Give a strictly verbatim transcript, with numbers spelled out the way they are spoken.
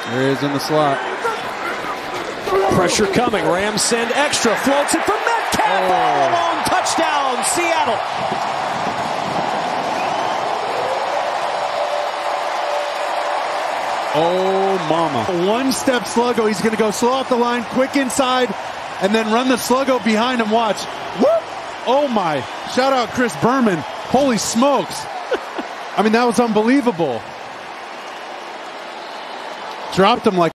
There he is in the slot. Pressure coming. Rams send extra. Floats it for Metcalf. Oh. All alone. Touchdown, Seattle. Oh, mama. One-step sluggo. He's going to go slow off the line, quick inside, and then run the sluggo behind him. Watch. Whoop! Oh, my. Shout out Chris Berman. Holy smokes. I mean, that was unbelievable. Dropped him like